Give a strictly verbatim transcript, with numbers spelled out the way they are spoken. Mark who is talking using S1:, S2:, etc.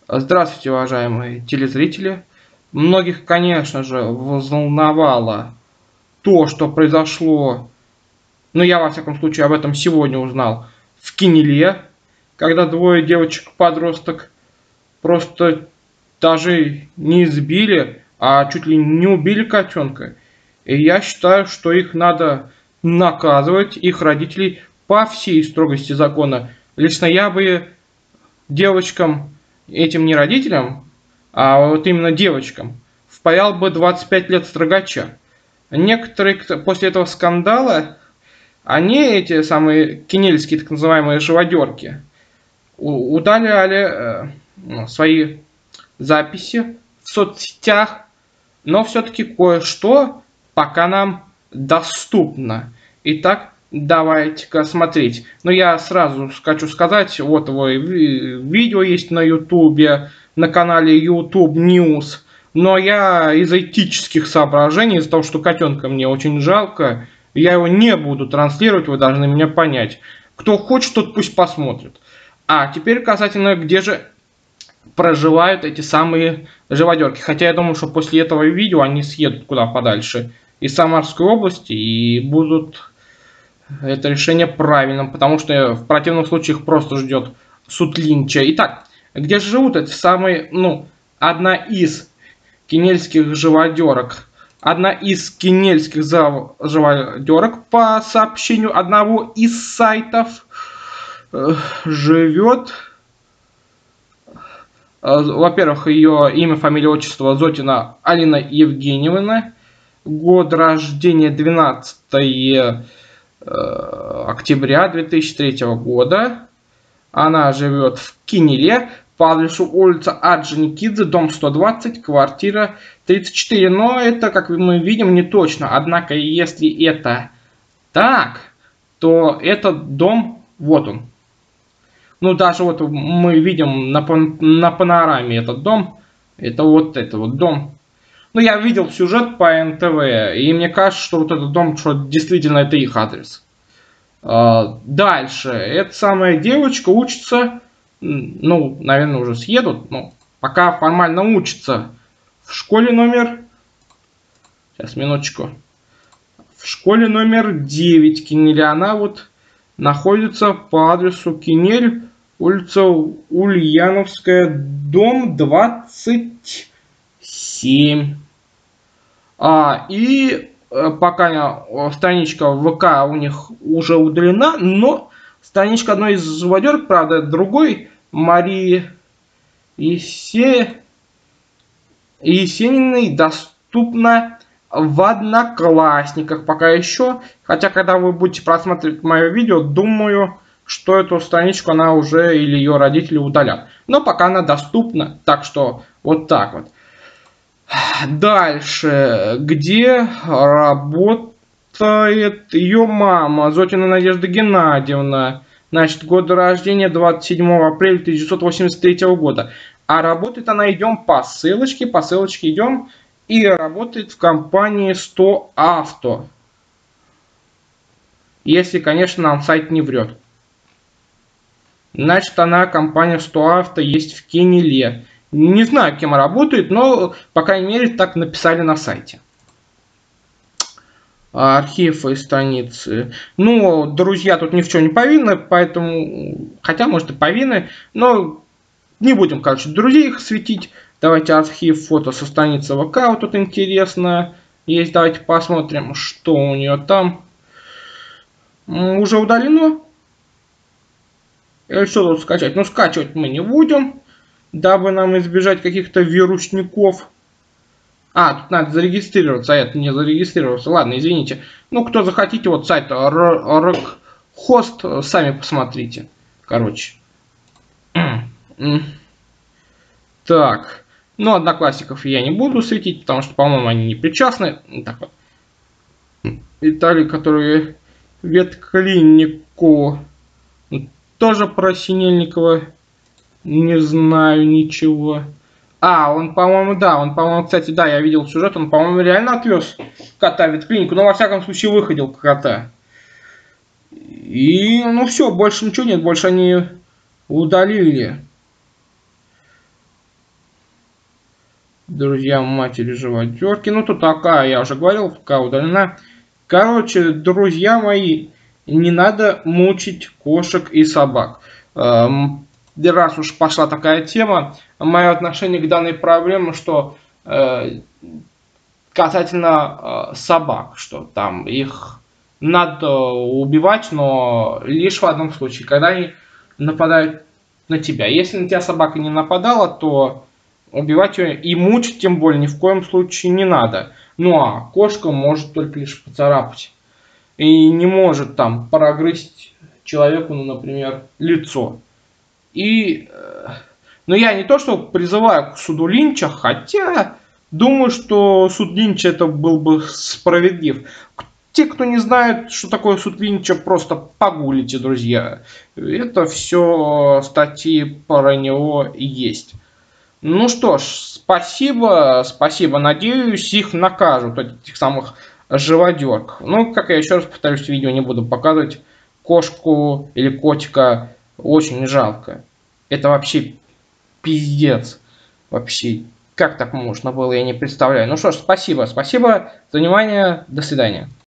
S1: Здравствуйте, уважаемые телезрители. Многих, конечно же, взволновало то, что произошло, ну я во всяком случае об этом сегодня узнал, в Кинеле, когда двое девочек-подросток просто даже не избили, а чуть ли не убили котенка. И я считаю, что их надо наказывать, их родителей, по всей строгости закона. Лично я бы девочкам, этим не родителям, а вот именно девочкам, впаял бы двадцать пять лет строгача. Некоторые после этого скандала, они, эти самые кинельские так называемые живодерки, удаляли э, свои записи в соцсетях, но все-таки кое-что пока нам доступно. Итак, давайте-ка смотреть. Но я сразу хочу сказать, вот его видео есть на ютубе, на канале YouTube News. Но я из этических соображений, из-за того, что котенка мне очень жалко, я его не буду транслировать, вы должны меня понять. Кто хочет, тот пусть посмотрит. А теперь касательно, где же проживают эти самые живодерки. Хотя я думаю, что после этого видео они съедут куда подальше из Самарской области и будут это решение правильным, потому что в противном случае их просто ждет суд линча. Итак, где же живут эти самые, ну, одна из кинельских живодерок, одна из кинельских живодерок, по сообщению одного из сайтов, живет... Во-первых, ее имя, фамилия, отчество Зотина Алина Евгеньевна. Год рождения двенадцатое октября две тысячи третьего года. Она живет в Кинеле по адресу улица Орджоникидзе, дом сто двадцать, квартира тридцать четыре. Но это, как мы видим, не точно. Однако, если это так, то этот дом, вот он. Ну, даже вот мы видим на, на панораме этот дом. Это вот это вот дом. Ну, я видел сюжет по эн тэ вэ, и мне кажется, что вот этот дом, что действительно это их адрес. А, дальше. Эта самая девочка учится, ну, наверное, уже съедут, но пока формально учится в школе номер... Сейчас, минуточку. В школе номер девять Кинеля. Она вот находится по адресу Кинель, улица Ульяновская, дом двадцать семь. А, и пока страничка в ВК у них уже удалена, но страничка одной из живодерок, правда, другой, Марии Есе... Есениной, доступна в Одноклассниках пока еще. Хотя, когда вы будете просматривать мое видео, думаю, что эту страничку она уже или ее родители удалят. Но пока она доступна, так что вот так вот. Дальше, где работает ее мама, Зотина Надежда Геннадьевна. Значит, год рождения двадцать седьмого апреля тысяча девятьсот восемьдесят третьего года. А работает она, идем по ссылочке, по ссылочке идем, и работает в компании сто авто. Если, конечно, нам сайт не врет. Значит, она, компания сто авто, есть в Кинеле. Не знаю, кем работает, но, по крайней мере, так написали на сайте. Архив и страницы. Ну, друзья тут ни в чем не повинны, поэтому... Хотя, может, и повинны, но не будем, короче, друзей их светить. Давайте архив фото со страницы ВК, вот тут интересно есть. Давайте посмотрим, что у нее там. Уже удалено? Или что тут скачать? Ну, скачивать мы не будем, дабы нам избежать каких-то вирусников. А, тут надо зарегистрироваться, а это не зарегистрировался. Ладно, извините. Ну, кто захотите, вот сайт Rockhost, сами посмотрите. Короче. Так. Ну, Одноклассников я не буду светить, потому что, по-моему, они не причастны. Так вот. Виталий, который ветклинику... Тоже про Синельникова не знаю ничего. А, он, по-моему, да, он, по-моему, кстати, да, я видел сюжет, он, по-моему, реально отвез кота в ветклинику, но, во всяком случае, выходил кота. И, ну, все, больше ничего нет, больше они удалили. Друзья матери живодерки. Ну, тут такая, я уже говорил, ВК удалена. Короче, друзья мои, не надо мучить кошек и собак. Эм, раз уж пошла такая тема, мое отношение к данной проблеме, что э, касательно э, собак, что там их надо убивать, но лишь в одном случае, когда они нападают на тебя. Если на тебя собака не нападала, то убивать ее и мучить тем более ни в коем случае не надо. Ну а кошка может только лишь поцарапать. И не может там прогрызть человеку, ну, например, лицо. И, э, ну, я не то, что призываю к суду Линча, хотя думаю, что суд Линча это был бы справедлив. Те, кто не знает, что такое суд Линча, просто погуглите, друзья. Это все статьи про него есть. Ну что ж, спасибо, спасибо. Надеюсь, их накажут, этих самых живодерков. Ну, как я еще раз повторюсь, видео не буду показывать. Кошку или котика очень жалко. Это вообще пиздец. Вообще, как так можно было, я не представляю. Ну что ж, спасибо, спасибо за внимание. До свидания.